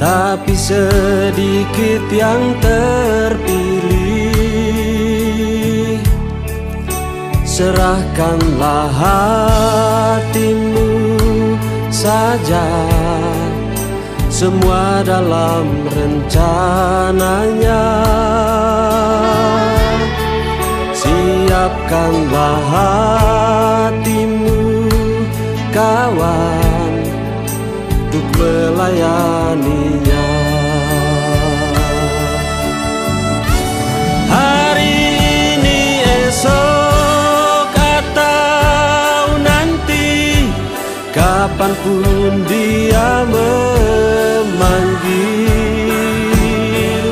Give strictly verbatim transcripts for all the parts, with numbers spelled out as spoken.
tapi sedikit yang terpilih. Serahkanlah hatimu saja, semua dalam rencananya. Siapkanlah hatimu kawan untuk melayaninya. Hari ini, esok, atau nanti, kapanpun Dia memanggil,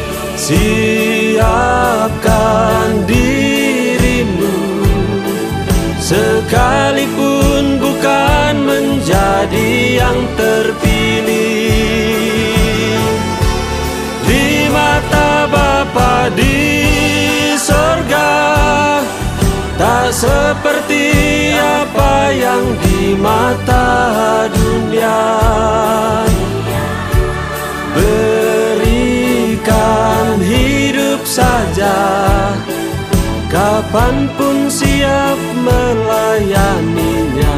siapkan dirimu, sekalipun bukan menjadi yang terpilih. Di mata Bapa di sorga, tak seperti apa yang di mata dunia. Berikan hidup saja, kapanpun siap melayaninya.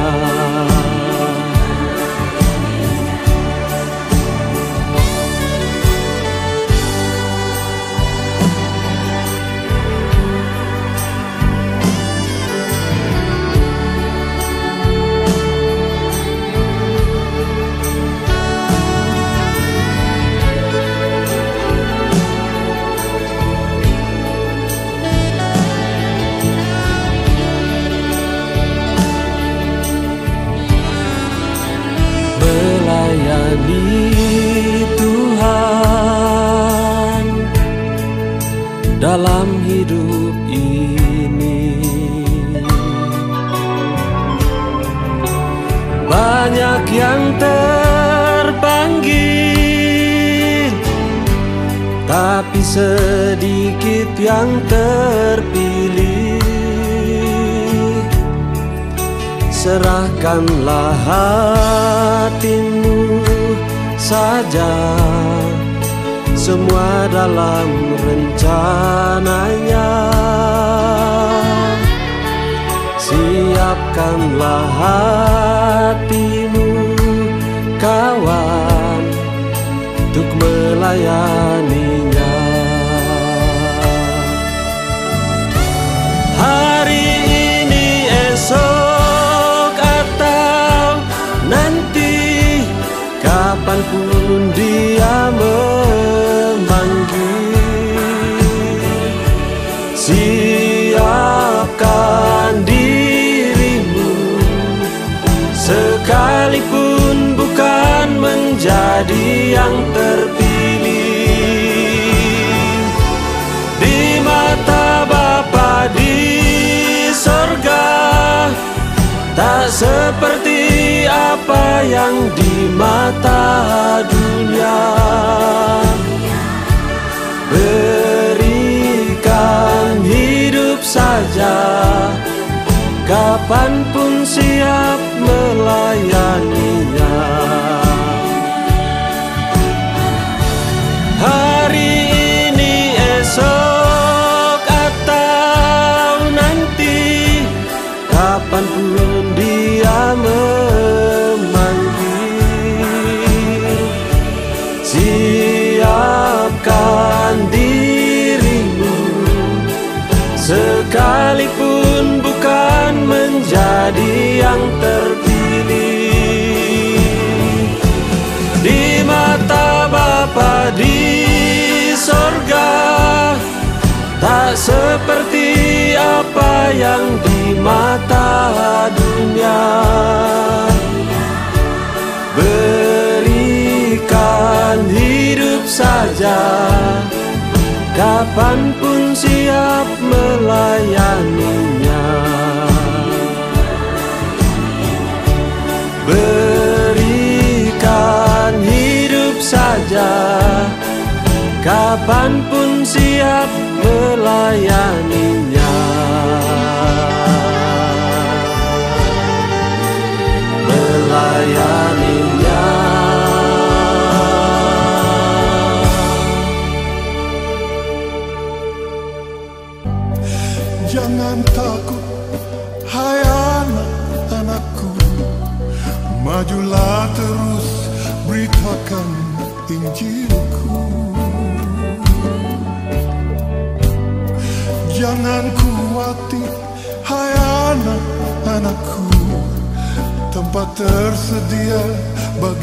Melayani Tuhan dalam hidup ini. Banyak yang terpanggil, tapi sedikit yang terpilih. Serahkanlah hatimu saja, semua dalam rencananya. Siapkanlah hatimu kawan untuk melayaninya. Hari ini, esok, atau nanti, kapanpun Dia memanggil, siapkan dirimu, sekalipun bukan menjadi yang terpilih. Di mata Bapa di sorga, tak seperti apa yang di mata dunia. Berikan hidup saja, kapanpun siap melayaninya. Hari ini, esok, atau nanti, kapanpun Dia memanggil, siapkan dirimu, sekalipun bukan menjadi yang terpilih. Di mata Bapa di sorga, tak seperti apa yang di mata dunia. Berikan hidup saja, kapanpun siap melayaninya. Berikan hidup saja, kapanpun siap melayaninya. Melayaninya. sampaikan Injilku. Jangan khawatir, hai anak-anakku, tempat tersedia bagi